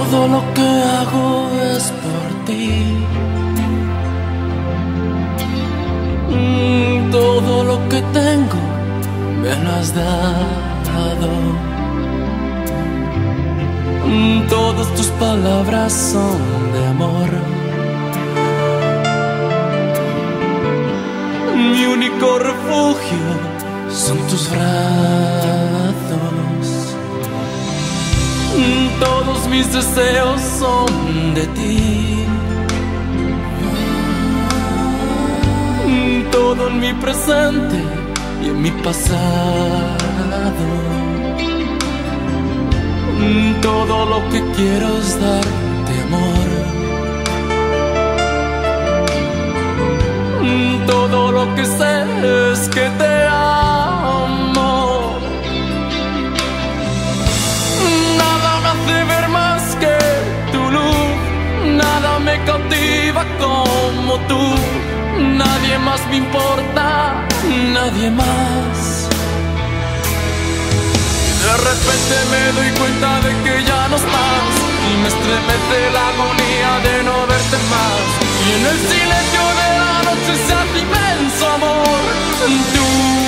Todo lo que hago es por ti. Todo lo que tengo me lo has dado. Todas tus palabras son de amor. Mi único refugio son tus brazos. Todos mis deseos son de ti. Todo en mi presente y en mi pasado. Todo lo que quiero es darte amor. Todo lo que sé es que te amo. Nada me hace ver más que tu luz. Nada me cautiva como tú. Nadie más me importa, nadie más. De repente me doy cuenta de que ya no estás y me estremece la agonía de no verte más. Y en el silencio de la noche se hace inmenso amor. Tu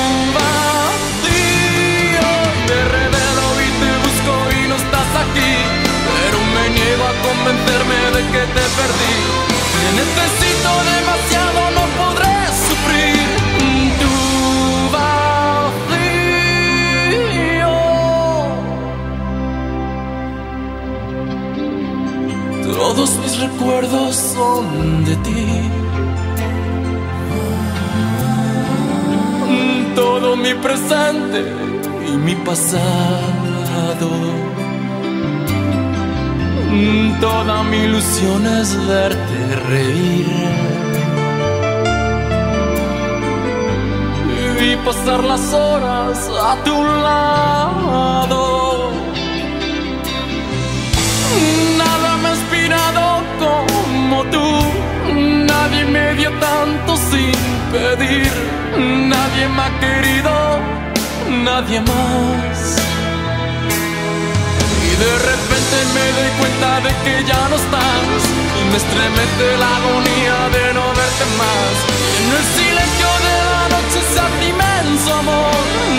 vacío me revelo y te busco y no estás aquí, pero me niego a convencerme de que te perdí. Te necesito demasiado, no podré sufrir tu vacío. Todos mis recuerdos son de ti. Todo mi presente y mi pasado. Toda mi ilusión es verte reír y pasar las horas a tu lado. Nada me ha inspirado como tú. Nadie me dio tanto sin pedir. Nadie me ha querido, nadie más. Y de repente me doy cuenta de que ya no estás y me estremece la agonía de no verte más. Y en el silencio de la noche se hace inmenso amor.